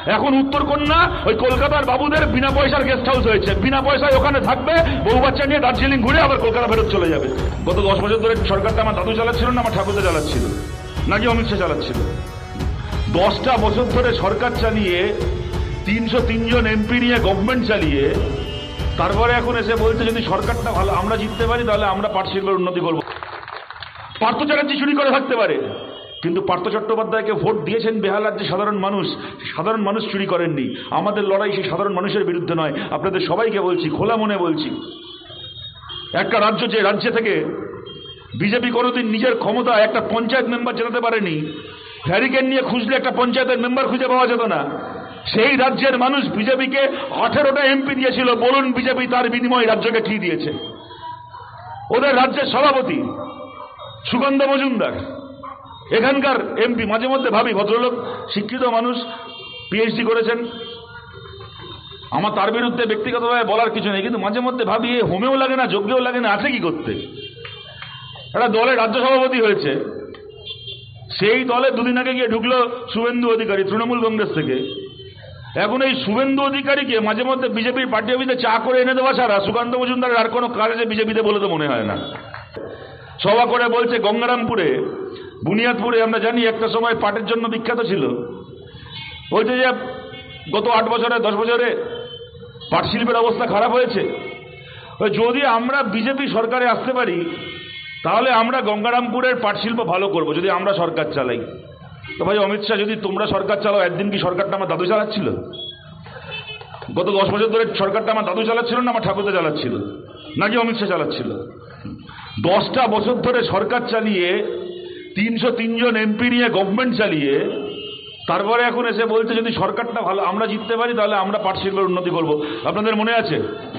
এখন উত্তরকন্যা ওই কলকাতার বাবুদের বিনা পয়সার গেস্ট হাউস হয়েছে, বিনা পয়সায় ওখানে থাকবে, বউ বাচ্চা নিয়ে দার্জিলিং ঘুরে আবার কলকাতা ফেরত চলে যাবে। গত 10 বছর ধরে সরকারটা আমার দাদু চালাচ্ছিল না আমার ঠাকুরদা চালাচ্ছিল নাকি অমিত শাহ চালাচ্ছিল? 10টা বছর ধরে সরকার চালিয়ে 303 জন এমপি নিয়ে গভর্নমেন্ট চালিয়ে তারপরে এখন এসে বলছে যদি সরকারটা ভালো আমরা জিততে পারি তাহলে আমরা পাট শিল্পের উন্নতি করব। পার্থ চ্যাটার্জি চুরি করে থাকতে পারে, কিন্তু পার্থ চট্টোপাধ্যায়কে ভোট দিয়েছেন বেহাল রাজ্যে সাধারণ মানুষ চুরি করেননি। আমাদের লড়াই সেই সাধারণ মানুষের বিরুদ্ধে নয়, আপনাদের সবাইকে বলছি, খোলা মনে বলছি। একটা রাজ্য যে রাজ্য থেকে বিজেপি কোনোদিন নিজের ক্ষমতা একটা পঞ্চায়েত মেম্বার জেতাতে পারেনি, হ্যারিকেন নিয়ে খুঁজলে একটা পঞ্চায়েতের মেম্বার খুঁজে পাওয়া যেত না, সেই রাজ্যের মানুষ বিজেপিকে 18টা এমপি দিয়েছিল। বলুন বিজেপি তার বিনিময়ে রাজ্যকে কি দিয়েছে? ওদের রাজ্যের সভাপতি সুগন্ধ মজুমদার এখানকার এমপি। মাঝে মধ্যে ভাবি ভদ্রলোক শিক্ষিত মানুষ, পিএইচডি করেছেন, আমার তার বিরুদ্ধে ব্যক্তিগতভাবে বলার কিছু নেই, কিন্তু মাঝে মধ্যে ভাবি এ হোমেও লাগে না যোগ্যও লাগে না, আছে কি করতে? একটা দলের রাজ্য সভাপতি হয়েছে, সেই দলে দুদিন আগে গিয়ে ঢুকলো শুভেন্দু অধিকারী তৃণমূল কংগ্রেস থেকে। এখন এই শুভেন্দু অধিকারীকে মাঝে মধ্যে বিজেপির পার্টি অফিসে চা করে এনে দেওয়া ছাড়া সুকান্ত মজুমদারের আর কোনো কাজে বিজেপিতে বলে তো মনে হয় না। সভা করে বলছে গঙ্গারামপুরে বুনিয়াদপুরে আমরা জানি একটা সময় পাটের জন্য বিখ্যাত ছিল, বলছে যে গত 8 বছরে 10 বছরে পাট শিল্পের অবস্থা খারাপ হয়েছে। যদি আমরা বিজেপি সরকারে আসতে পারি তাহলে আমরা গঙ্গারামপুরের পাট শিল্প ভালো করব, যদি আমরা সরকার চালাই। তো ভাই অমিত শাহ যদি তোমরা সরকার চালাও, একদিন কি সরকারটা আমার দাদু চালাচ্ছিল? গত 10 বছর ধরে সরকারটা আমার দাদু চালাচ্ছিল না আমার ঠাকুরদা চালাচ্ছিল নাকি অমিত শাহ চালাচ্ছিল? 10টা বছর ধরে সরকার চালিয়ে 303 জন এমপি নিয়ে গভর্নমেন্ট চালিয়ে তারপরে এখন এসে বলছে যদি সরকারটা ভালো আমরা জিততে পারি তাহলে আমরা পাট শিল্পের উন্নতি করব। আপনাদের মনে আছে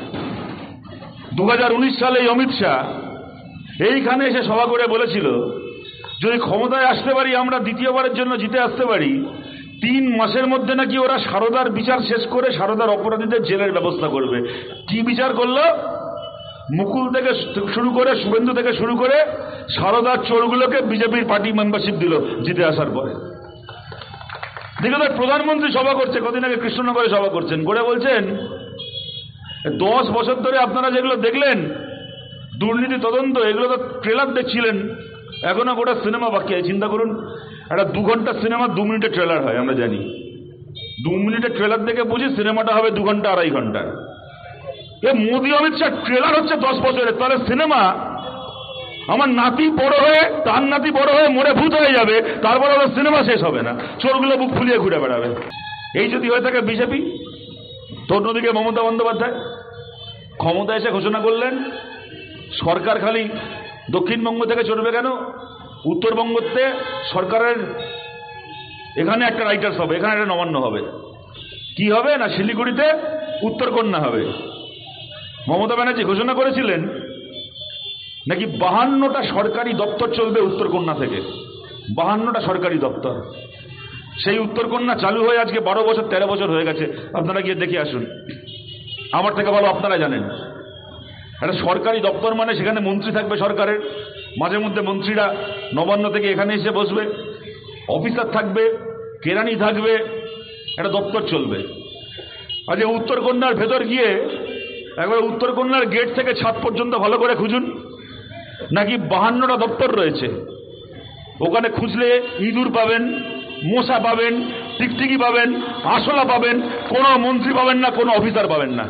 2019 সালে অমিত শাহ এইখানে এসে সভা করে বলেছিল যদি ক্ষমতায় আসতে পারি আমরা দ্বিতীয়বারের জন্য জিতে আসতে পারি 3 মাসের মধ্যে নাকি ওরা সারদার বিচার শেষ করে সারদার অপরাধীদের জেলের ব্যবস্থা করবে। কি বিচার করলো? মুকুল থেকে শুরু করে শুভেন্দু থেকে শুরু করে সারদার চোরগুলোকে বিজেপির পার্টি মেম্বারশিপ দিল জিতে আসার পরে। দেখে তো প্রধানমন্ত্রী সভা করছে, কদিন আগে কৃষ্ণনগরে সভা করছেন, করে বলছেন 10 বছর ধরে আপনারা যেগুলো দেখলেন দুর্নীতি তদন্ত, এগুলো তো ট্রেলার দেখছিলেন, এখনো গোটা সিনেমা বাকি আছে। চিন্তা করুন, একটা 2 ঘন্টার সিনেমা 2 মিনিটের ট্রেলার হয়, আমরা জানি। 2 মিনিটের ট্রেলার দেখে বুঝি সিনেমাটা হবে 2 ঘন্টা 2.5 ঘন্টা। এ মোদী অমিত শাহ ট্রেলার হচ্ছে 10 বছরের, তাহলে সিনেমা আমার নাতি বড় হয়ে তার নাতি বড় হয়ে মরে ভূত হয়ে যাবে, তারপরে ওরা সিনেমা শেষ হবে না, চোরগুলো বুক ফুলিয়ে ঘুরে বেড়াবে। এই যদি হয়ে থাকে বিজেপি। তো অন্যদিকে মমতা বন্দ্যোপাধ্যায় ক্ষমতা এসে ঘোষণা করলেন সরকার খালি দক্ষিণবঙ্গ থেকে চলবে কেন, উত্তরবঙ্গতে সরকারের এখানে একটা রাইটার্স হবে, এখানে একটা নবান্ন হবে। কি হবে না, শিলিগুড়িতে উত্তরকন্যা হবে। মমতা ব্যানার্জি ঘোষণা করেছিলেন নাকি 52টা সরকারি দপ্তর চলবে উত্তরকন্যা থেকে, 52টা সরকারি দপ্তর। সেই উত্তরকন্যা চালু হয়ে আজকে 12 বছর 13 বছর হয়ে গেছে। আপনারা গিয়ে দেখে আসুন, আমার থেকে ভালো আপনারা জানেন। একটা সরকারি দপ্তর মানে সেখানে মন্ত্রী থাকবে সরকারের, মাঝে মধ্যে মন্ত্রীরা নবান্ন থেকে এখানে এসে বসবে, অফিসার থাকবে, কেরানি থাকবে, একটা দপ্তর চলবে। আজ উত্তরকন্যার ভেতর গিয়ে একবার উত্তরকন্যার গেট থেকে ছাদ পর্যন্ত ভালো করে খুঁজুন, নাকি 52টা দপ্তর রয়েছে। ওখানে খুঁজলে ইঁদুর পাবেন, মশা পাবেন, টিকটিকি পাবেন, আরশোলা পাবেন, কোনো মন্ত্রী পাবেন না, কোনো অফিসার পাবেন না।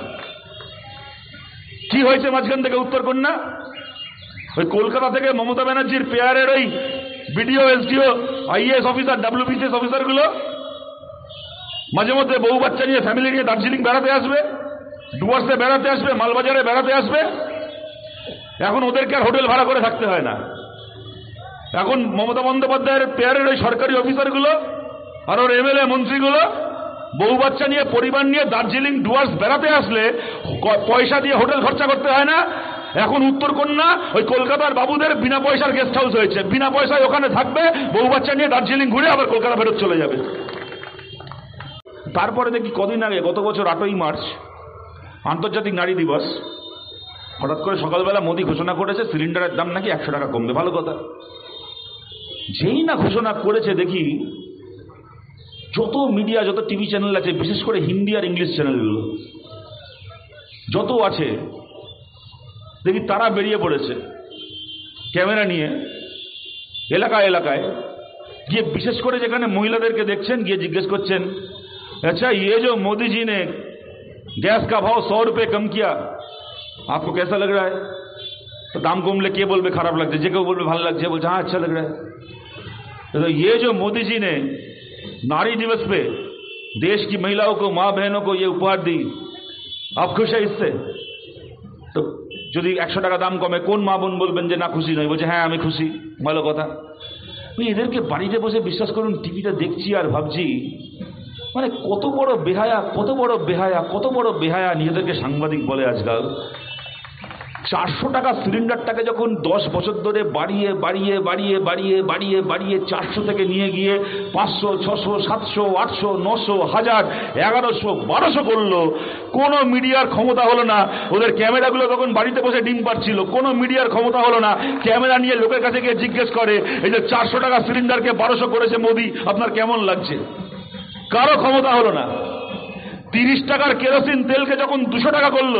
কি হয়েছে মাঝখান থেকে উত্তরকন্যা? ওই কলকাতা থেকে মমতা ব্যানার্জির পেয়ারের ওই BDO SDO IAS officer WBCS অফিসারগুলো মাঝে মধ্যে বউ বাচ্চা নিয়ে ফ্যামিলি নিয়ে দার্জিলিং বেড়াতে আসবে, ডুয়ার্সে বেড়াতে আসবে, মালবাজারে বেড়াতে আসবে। এখন ওদেরকে আর হোটেল ভাড়া করে থাকতে হয় না। এখন মমতা বন্দ্যোপাধ্যায়ের পেয়ারের ওই সরকারি অফিসারগুলো আর ওর এমএলএ মন্ত্রীগুলো বউ বাচ্চা নিয়ে পরিবার নিয়ে দার্জিলিং ডুয়ার্স বেড়াতে আসলে পয়সা দিয়ে হোটেল খরচা করতে হয় না। এখন উত্তরকন্যা ওই কলকাতার বাবুদের বিনা পয়সার গেস্ট হাউস হয়েছে, বিনা পয়সায় ওখানে থাকবে, বউ বাচ্চা নিয়ে দার্জিলিং ঘুরে আবার কলকাতা ফেরত চলে যাবে। তারপরে দেখি কদিন আগে গত বছর 8ই মার্চ আন্তর্জাতিক নারী দিবস, হঠাৎ করে সকালবেলা মোদী ঘোষণা করেছে সিলিন্ডারের দাম নাকি 100 টাকা কমবে। ভালো কথা। যেই না ঘোষণা করেছে দেখি যত মিডিয়া, যত টিভি চ্যানেল আছে, বিশেষ করে হিন্দি আর ইংলিশ চ্যানেলগুলো যত আছে, দেখি তারা বেরিয়ে পড়েছে ক্যামেরা নিয়ে এলাকায় এলাকায় গিয়ে, বিশেষ করে যেখানে মহিলাদেরকে দেখছেন, গিয়ে জিজ্ঞেস করছেন, আচ্ছা ये जो मोदी जी ने गैस का भाव 100 रुपये कम किया, आपको कैसा लग रहा है? तो दाम कमले के बोलबे खराब लगছে, যে কেউ বলবে ভালো লাগছে, বলছে हाँ अच्छा लग रहा है। तो ये जो मोदी जी ने नारी दिवस पे देश की महिलाओं को, माँ बहनों को ये उपहार दी, आप खुश है इससे? তো যদি 100 টাকা দাম কমে, কোন মা বোন বলবেন যে না খুশি নয়? বলছে হ্যাঁ আমি খুশি, ভালো কথা। এদেরকে বাড়িতে বসে, বিশ্বাস করুন, টিভিটা দেখছি আর ভাবছি, মানে কত বড় বেহায়া, কত বড় বেহায়া, কত বড় বেহায়া নিজেদেরকে সাংবাদিক বলে আজকাল। 400 টাকা সিলিন্ডারটাকে যখন 10 বছর ধরে বাড়িয়ে বাড়িয়ে বাড়িয়ে বাড়িয়ে বাড়িয়ে বাড়িয়ে 400 থেকে নিয়ে গিয়ে 500, 600, 700, 800, 900, 1000, 1100, 1200 করলো, কোনো মিডিয়ার ক্ষমতা হলো না। ওদের ক্যামেরাগুলো তখন বাড়িতে বসে ডিম পাচ্ছিল, কোনো মিডিয়ার ক্ষমতা হলো না ক্যামেরা নিয়ে লোকের কাছে গিয়ে জিজ্ঞেস করে, এই যে 400 টাকা সিলিন্ডারকে 1200 করেছে মোদি, আপনার কেমন লাগছে? কারো ক্ষমতা হলো না। 30 টাকার কেরোসিন তেলকে যখন 200 টাকা করলো,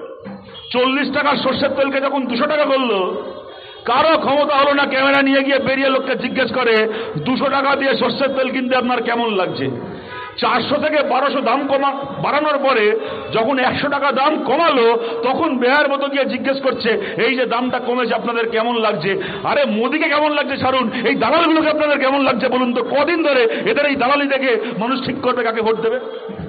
40 টাকার সর্ষের তেলকে যখন 200 টাকা করলো, কারো ক্ষমতা হলো না ক্যামেরা নিয়ে গিয়ে বেরিয়ে লোককে জিজ্ঞেস করে, 200 টাকা দিয়ে সর্ষের তেল কিনতে আপনার কেমন লাগছে? 400 থেকে 1200 দাম বাড়ানোর পরে যখন 100 টাকা দাম কমালো, তখন বেহার মতো গিয়ে জিজ্ঞেস করছে, এই যে দামটা কমেছে আপনাদের কেমন লাগছে? আরে মোদিকে কেমন লাগছে ছাড়ুন, এই দালালগুলোকে আপনাদের কেমন লাগছে বলুন তো? কদিন ধরে এদের এই দালালি দেখে মানুষ ঠিক করবে কাকে ভোট দেবে।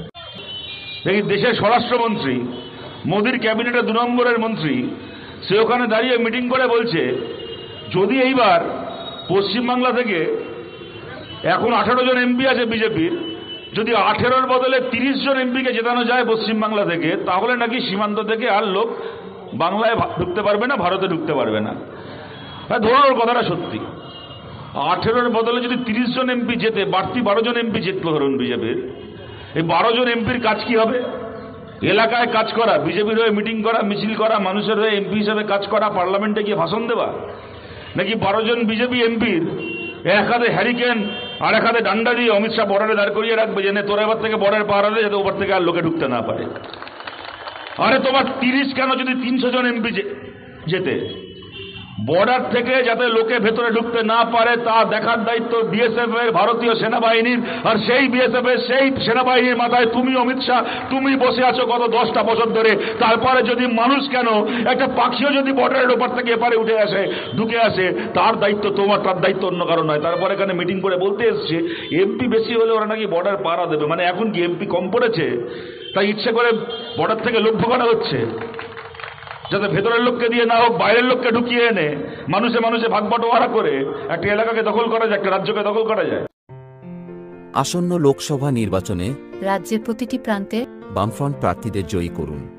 এই দেশের স্বরাষ্ট্রমন্ত্রী, মোদির ক্যাবিনেটে 2 নম্বরের মন্ত্রী, সে ওখানে দাঁড়িয়ে মিটিং করে বলছে, যদি এইবার পশ্চিমবাংলা থেকে, এখন 18 জন এমপি আছে বিজেপির, যদি 18-র বদলে 30 জন এমপিকে জেতানো যায় পশ্চিমবাংলা থেকে, তাহলে নাকি সীমান্ত থেকে আর লোক বাংলায় ঢুকতে পারবে না, ভারতে ঢুকতে পারবে না। ধরুন ওর কথাটা সত্যি, 18-র বদলে যদি 30 জন এমপি জেতে, বাড়তি 12 জন এমপি জিতলো ধরুন বিজেপির, এই 12 জন এমপির কাজ কি হবে? এলাকায় কাজ করা, বিজেপির হয়ে মিটিং করা, মিছিল করা, মানুষের হয়ে এমপি হিসেবে কাজ করা, পার্লামেন্টে গিয়ে ভাষণ দেওয়া? নাকি 12 জন বিজেপি এমপির এক হাতে হ্যারিকেন আর এক হাতে ডান্ডা দিয়ে অমিত শাহ বর্ডারে দাঁড় করিয়ে রাখবে, যে তোর এবার থেকে বর্ডার পাহারা দেয়, যাতে ওপর থেকে আর লোকে ঢুকতে না পারে? আরে তোমার 30 কেন, যদি 300 জন এমপি যেতে, বর্ডার থেকে যাতে লোকে ভেতরে ঢুকতে না পারে তা দেখার দায়িত্ব বিএসএফ এর, ভারতীয় সেনাবাহিনীর। আর সেই বিএসএফ এর, সেই সেনাবাহিনীর মাথায় তুমি অমিত শাহ, তুমি বসে আছো গত 10টা বছর ধরে। তারপরে যদি মানুষ কেন, একটা পাখিও যদি বর্ডারের ওপর থেকে এপারে উঠে আসে, ঢুকে আসে, তার দায়িত্ব তোমার, তার দায়িত্ব অন্য কারণ নয়। তারপরে এখানে মিটিং করে বলতে এসছে এমপি বেশি হলে ওরা নাকি বর্ডার পাহারা দেবে। মানে এখন কি এমপি কম পড়েছে তাই ইচ্ছে করে বর্ডার থেকে লোক ঢোকানো হচ্ছে, যাতে ভেতরের লোককে দিয়ে না হোক, বাইরের লোককে ঢুকিয়ে এনে মানুষে মানুষে ভাগ বাটোয়ারা করে একটা এলাকাকে দখল করা যায়, একটা রাজ্যকে দখল করা যায়। আসন্ন লোকসভা নির্বাচনে রাজ্যের প্রতিটি প্রান্তে বামফ্রন্ট প্রার্থীদের জয়ী করুন।